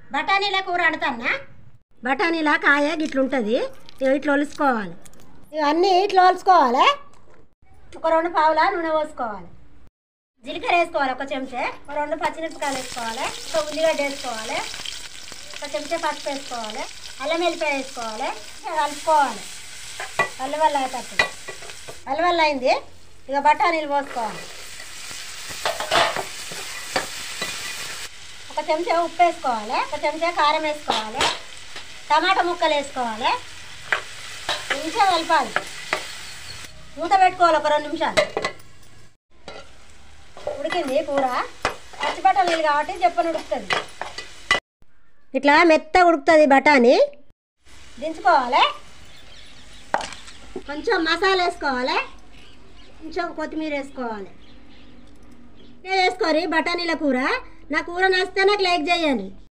బఠానీల కూర వండుతానా. బఠానీల కాయ గిట్లుంటుంది, ఇట్లా ఒలుసుకోవాలి. ఇవన్నీ ఇట్లా ఒలుసుకోవాలి. ఒక 2 పావుల నూనె పోసుకోవాలి. జీలకర్ర వేసుకోవాలి 1 చెంచా, 2 పచ్చిమిరపకాయలు వేసుకోవాలి, 1 ఉల్లిగడ్డ వేసుకోవాలి, 1 చెంచా పసుపు వేసుకోవాలి, అల్లం వెల్లిపాయ వేసుకోవాలి, కలుపుకోవాలి. వల్ల అయ్యేటప్పుడు వల్ల అయింది. ఇక బఠానీలు పోసుకోవాలి. 1 చెంచా ఉప్పు వేసుకోవాలి, 1 చెంచా కారం వేసుకోవాలి, టమాటా ముక్కలు వేసుకోవాలి. మంచిగా కలపాలి. మూత పెట్టుకోవాలి 1 2 నిమిషాలు. ఉడికింది కూర. పచ్చి బఠానీలు కాబట్టి చెప్పని ఉడుకుతుంది. ఇట్లా మెత్తగా ఉడుకుతుంది బఠానీ. దించుకోవాలి. కొంచెం మసాలా వేసుకోవాలి, కొంచెం కొత్తిమీర వేసుకోవాలి. వేసుకొని బఠానీల కూర. నా కూర నచ్చితే నాకు లైక్ చేయండి.